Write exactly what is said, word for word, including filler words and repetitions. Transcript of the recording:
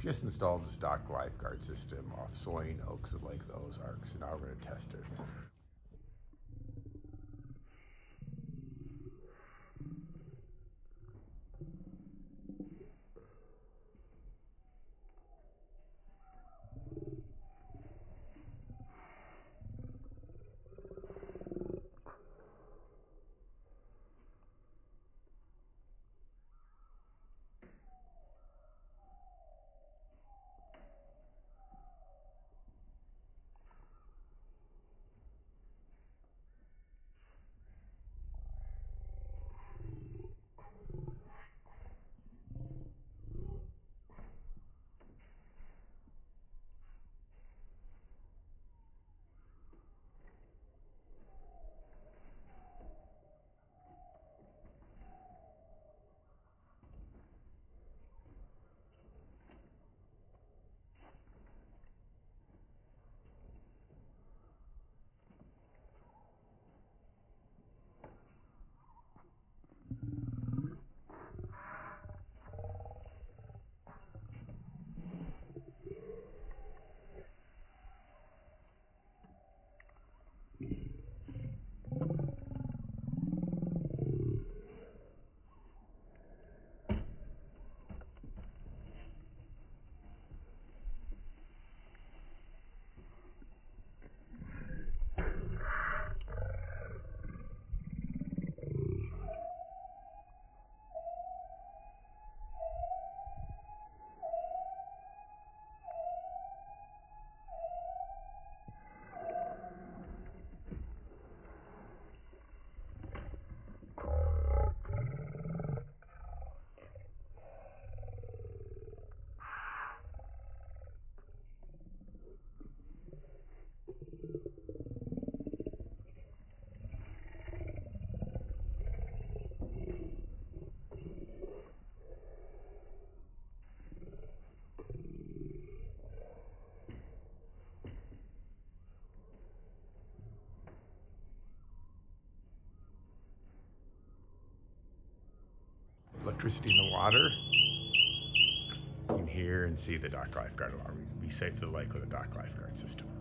Just installed this dock lifeguard system off Soyne Oaks at Lake of the Ozarks, and now we're going to test it. Electricity in the water. You can hear and see the dock lifeguard alarm. You can be safe to the lake with a dock lifeguard system.